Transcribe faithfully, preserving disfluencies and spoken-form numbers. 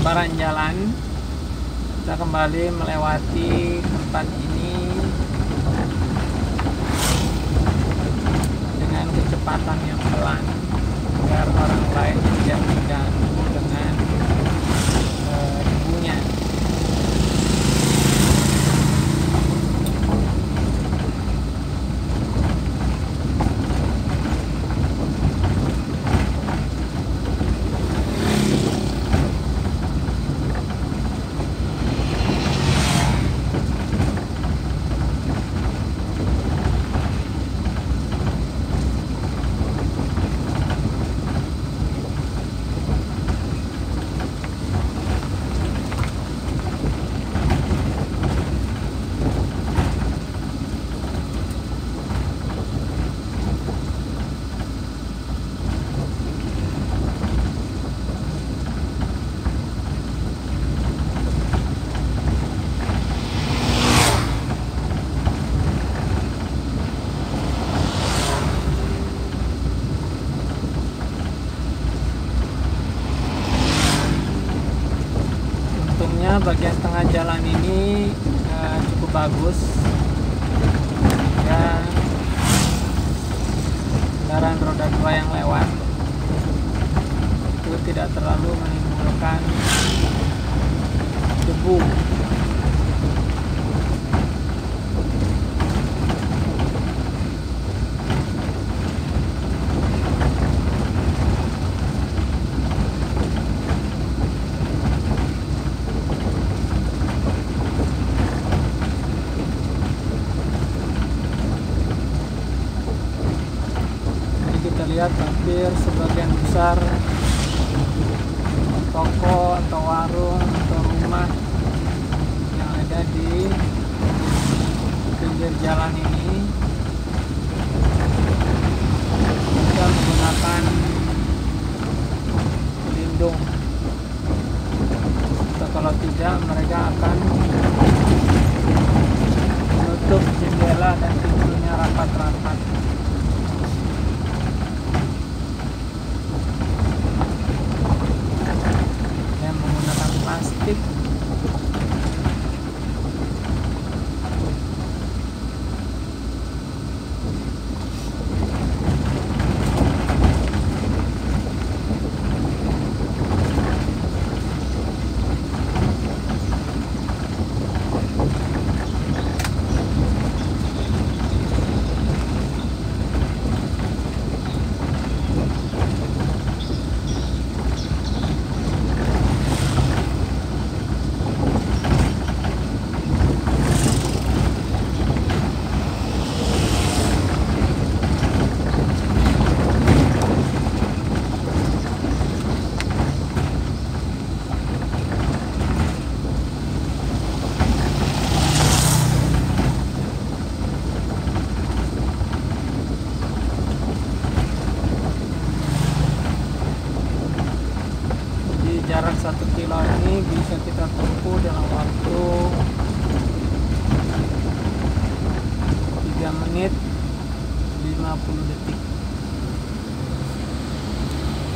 lebaran jalan, kita kembali melewati tempat ini dengan kecepatan yang pelan agar orang lain tidak terganggu dengan uh, ibunya. Bagian tengah jalan ini uh, cukup bagus ya, kendaraan roda dua yang lewat itu tidak terlalu menimbulkan debu. Lihat hampir sebagian besar toko atau warung atau rumah yang ada di pinggir jalan ini sudah menggunakan pelindung, atau kalau tidak mereka akan menutup jendela dan pintunya rapat-rapat. Plastik. Jarak satu kilo ini bisa kita tempuh dalam waktu tiga menit lima puluh detik.